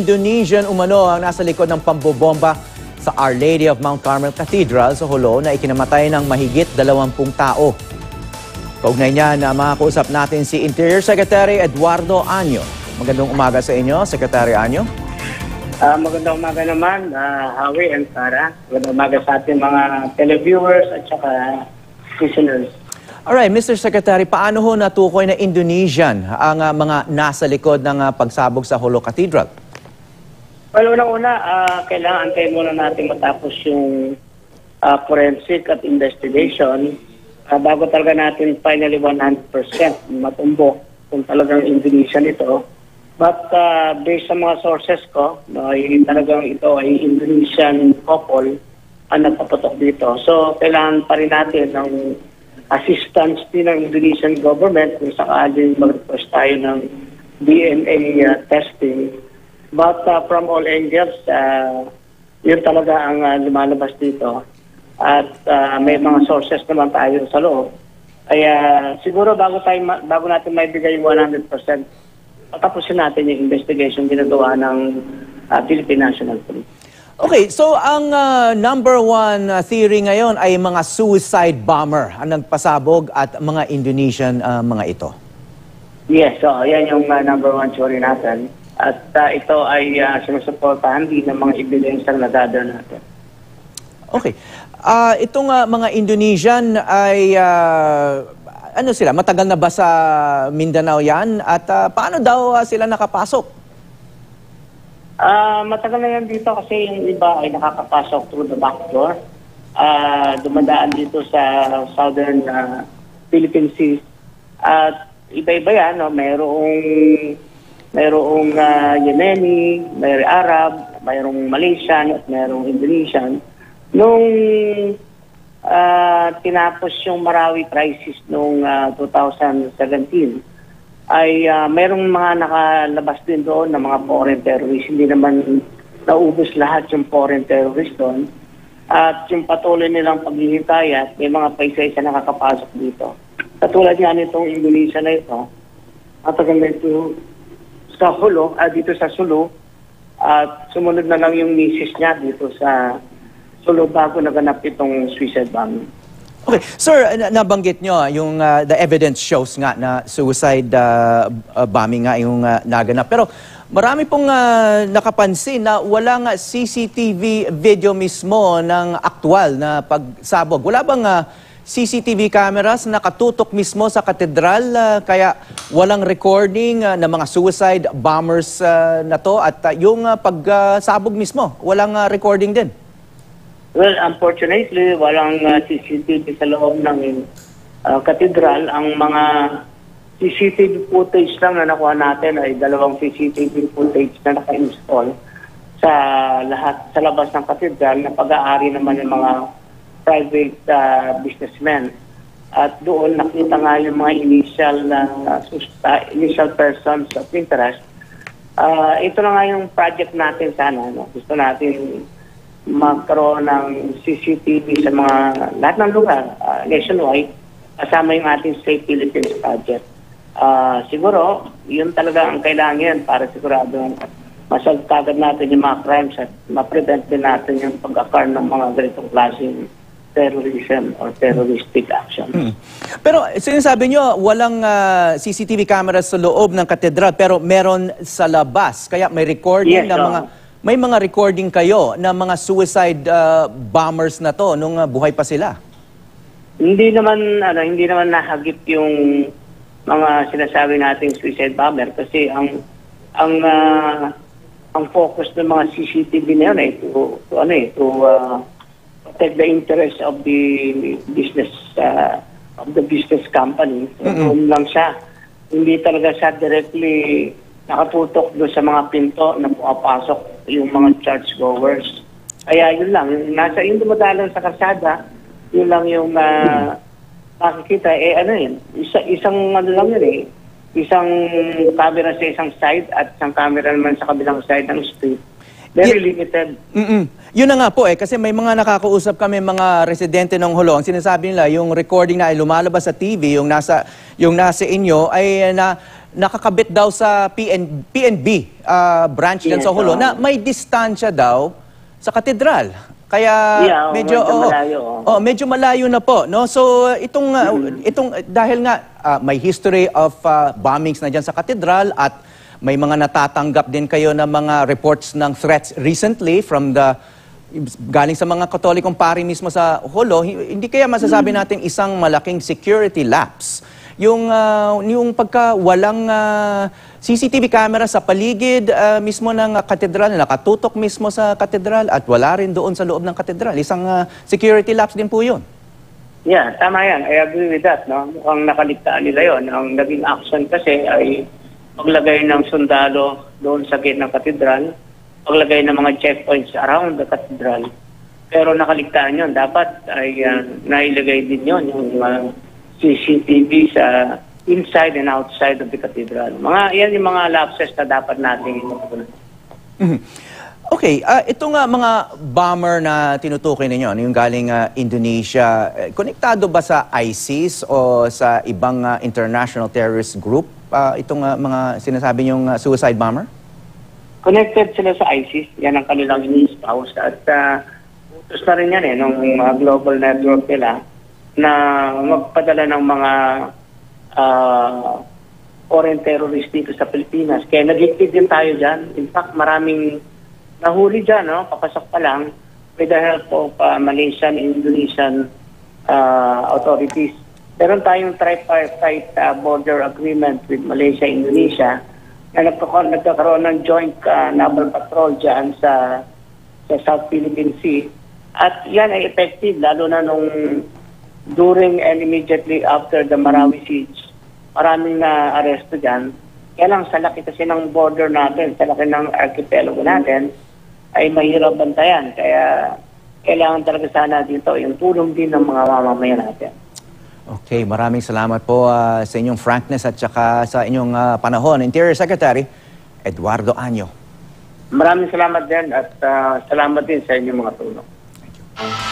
Indonesian umano ang nasa likod ng pambobomba sa Our Lady of Mount Carmel Cathedral sa Jolo na ikinamatay ng mahigit 20 tao. Kaugnay niya na makakausap natin si Interior Secretary Eduardo Año. Magandang umaga sa inyo, Secretary Año. Magandang umaga naman, Howie and Sarah. Magandang umaga sa ating mga televiewers at saka listeners. Alright, Mr. Secretary, paano ho natukoy na Indonesian ang mga nasa likod ng pagsabog sa Jolo Cathedral? Well, unang-una, kailangan antayin muna natin matapos yung forensic at investigation bago talaga natin finally 100% matumbok kung talagang Indonesian ito. But based sa mga sources ko, talagang ito ay Indonesian couple ang nagpapatok dito. So, kailangan pa rin natin ng assistance din ng Indonesian government kung sakali mag-request tayo ng DNA testing. But from all angles, yun talaga ang lumalabas dito. At may mga sources naman tayo sa loob. Kaya siguro bago natin maibigay yung 100%, patapusin natin yung investigation ginagawa ng Philippine National Police. Okay, so ang number one theory ngayon ay mga suicide bomber ang nagpasabog at mga Indonesian mga ito. Yes, so yan yung number one theory natin. At ito ay sinusuportahan din ng mga ebidensya na nadadala natin. Okay. Itong mga Indonesian ay ano sila? Matagal na ba sa Mindanao yan? At paano daw sila nakapasok? Matagal na yan dito kasi yung iba ay nakakapasok through the back door. Dumadaan dito sa southern Philippine Sea. At iba-iba yan, no? Mayroong Yemeni, mayroong Arab, mayroong Malaysian at mayroong Indonesian. Nung tinapos yung Marawi crisis noong 2017, ay mayroong mga nakalabas din doon ng mga foreign terrorists. Hindi naman naubos lahat yung foreign terrorists doon. At yung patuloy nilang paghihintay, may mga paisa-isa nakakapasok dito. Katulad nga nitong Indonesia na ito, matagal na ito sa Jolo, dito sa Sulu, at sumunod na lang yung misis niya dito sa Sulu bago naganap itong suicide bombing. Okay, sir, nabanggit nyo yung the evidence shows nga na suicide bombing nga yung naganap. Pero marami pong nakapansin na walang CCTV video mismo ng aktual na pagsabog. Wala bang CCTV cameras nakatutok mismo sa katedral kaya walang recording ng mga suicide bombers na to at yung pagsabog mismo, walang recording din? Well, unfortunately, walang CCTV sa loob ng katedral. Ang mga CCTV footage lang na nakuha natin ay 2 CCTV footage na naka-install sa labas ng katedral na pag-aari naman ng mga private businessmen. At doon nakita nga yung mga initial persons of interest. Ito na nga yung project natin sana. No? Gusto natin magkaroon ng CCTV sa mga lahat ng lugar nationwide kasama yung ating Safe Philippines project. Siguro, yun talaga ang kailangan para sigurado masaltagad natin yung mga crimes at ma-prevent din natin yung pag-occur ng mga ganitong klaseng terrorism or terroristic action. Pero sinasabi nyo, walang CCTV cameras sa loob ng katedral pero meron sa labas. Kaya may recording ng may mga recording kayo ng mga suicide bombers na to nung buhay pa sila? Hindi naman nahagip yung mga sinasabi nating suicide bomber kasi ang focus ng mga CCTV na yun ay to protect the interest of the business company. Doon lang siya. Hindi talaga siya directly nakatutok doon sa mga pinto na pumapasok yung mga churchgoers. Kaya yun lang, yung dumadalang sa kalsada, yun lang yung makikita. Isang camera sa isang side at isang camera naman sa kabilang side ng street. Very limited. Yun na nga po kasi may mga nakakausap kami mga residente ng Jolo. Ang sinasabi nila, yung recording na ay lumalabas sa TV, yung nasa inyo ay nakakabit daw sa PNB branch dyan sa Yes, Jolo oo. na may distansya daw sa katedral. Kaya Yeah, medyo malayo. medyo malayo na po, no? So itong dahil nga may history of bombings na diyan sa katedral at may mga natatanggap din kayo ng mga reports ng threats recently from galing sa mga Katolikong pari mismo sa Jolo, hindi kaya masasabi natin isang malaking security lapse yung pagka walang CCTV camera sa paligid mismo ng katedral, nakatutok mismo sa katedral at wala rin doon sa loob ng katedral. Isang security lapse din po yun. Yeah, tama yan. I agree with that. No? Mukhang nakaligtaan nila yon. Ang naging action kasi ay paglagay ng sundalo doon sa gate ng katedral, paglagay ng mga checkpoints around the cathedral. Pero nakaligtaan yon. Dapat ay nailagay din yon yung CCTV sa inside and outside of the cathedral. Yan yung mga lapses na dapat natin inuunan. Okay, ito nga mga bomber na tinutukoy ninyo, yung galing Indonesia, konektado ba sa ISIS o sa ibang international terrorist group? Itong mga sinasabi niyong suicide bomber? Connected sila sa ISIS. Yan ang kanilang in-spouse. At utos na rin yan nung global network nila na magpadala ng mga foreign terrorist dito sa Pilipinas. Kaya nagigtid din tayo dyan. In fact, maraming nahuli dyan, no? Papasok pa lang with the help of Malaysian and Indonesian authorities. Meron tayong tripartite border agreement with Malaysia and Indonesia na nagkakaroon ng joint naval patrol dyan sa South Philippine Sea. At yan ay effective, lalo na nung during and immediately after the Marawi siege. Maraming na aresto dyan. Kaya lang sa laki kasi ng border natin, sa laki ng archipelago natin, ay mahirap bantayan. Kaya kailangan talaga sana dito yung tulong din ng mga mamamayan natin. Okay, maraming salamat po sa inyong frankness at saka sa inyong panahon. Interior Secretary Eduardo Año. Maraming salamat din at salamat din sa inyong mga tulong. Thank you.